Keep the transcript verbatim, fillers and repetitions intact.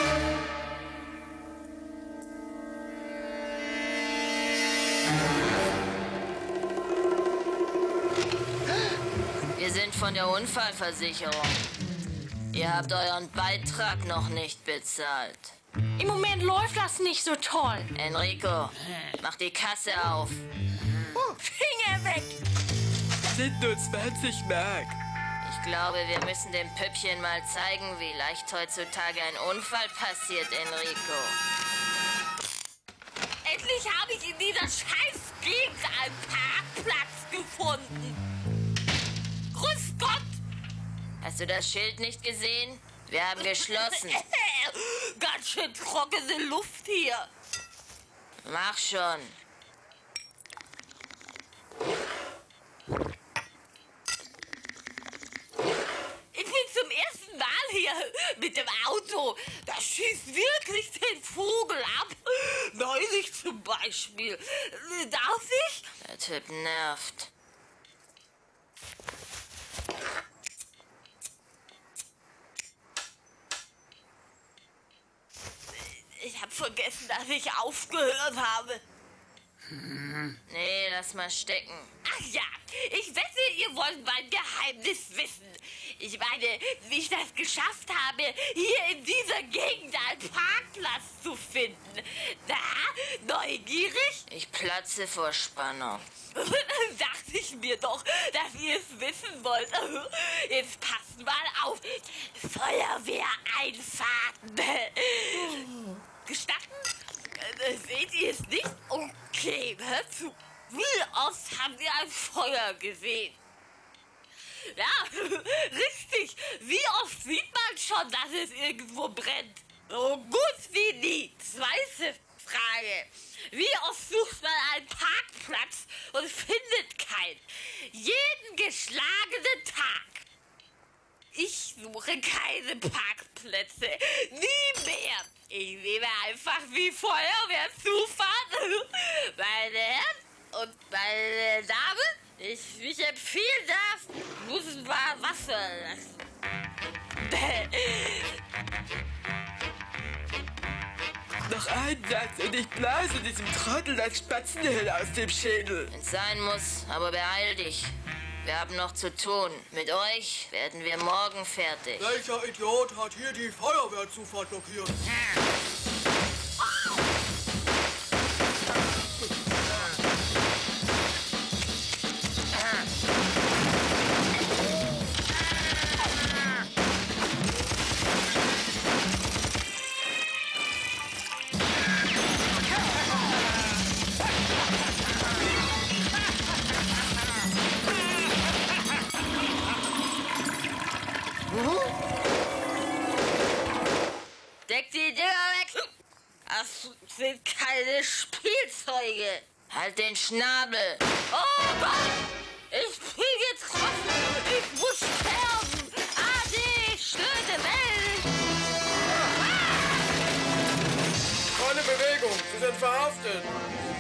Wir sind von der Unfallversicherung. Ihr habt euren Beitrag noch nicht bezahlt. Im Moment läuft das nicht so toll. Enrico, mach die Kasse auf. Finger weg! Sind nur zwanzig Mark. Ich glaube, wir müssen dem Püppchen mal zeigen, wie leicht heutzutage ein Unfall passiert, Enrico. Endlich habe ich in dieser Scheißgegend einen Parkplatz gefunden. Grüß Gott! Hast du das Schild nicht gesehen? Wir haben geschlossen. Ganz schön trockene Luft hier. Mach schon. Ich bin zum ersten Mal hier mit dem Auto. Das schießt wirklich den Vogel ab. Neulich zum Beispiel. Darf ich? Der Typ nervt. Ich habe vergessen, dass ich aufgehört habe. Nee, lass mal stecken. Ach ja, ich wette, ihr wollt mein Geheimnis wissen. Ich meine, wie ich das geschafft habe, hier in dieser Gegend einen Parkplatz zu finden. Na, neugierig? Ich platze vor Spannung. Dachte ich mir doch, dass ihr es wissen wollt. Jetzt passt mal auf. Feuerwehreinfahrten. Gestatten? Äh, Seht ihr es nicht? Okay, hört zu. Wie oft habt ihr ein Feuer gesehen? Ja, richtig. Wie oft sieht man schon, dass es irgendwo brennt? So gut wie nie. Zweite Frage. Wie oft sucht man einen Parkplatz und findet keinen? Jeden geschlagenen Tag. Ich suche keine Parkplätze. Nie mehr. Ich nehme einfach wie Feuerwehr Zufahrt. Meine Herren und meine Damen, ich mich empfehlen darf, muss ein paar Wasser lassen. Noch ein Satz und ich blase diesem Trottel das Spatzenhill aus dem Schädel. Wenn's sein muss, aber beeil dich. Wir haben noch zu tun. Mit euch werden wir morgen fertig. Welcher Idiot hat hier die Feuerwehrzufahrt blockiert? Deck die Dinger weg! Das sind keine Spielzeuge! Halt den Schnabel! Oh Gott! Ich bin getroffen! Ich muss sterben! Ade, schöne Welt! Keine Bewegung, Sie sind verhaftet.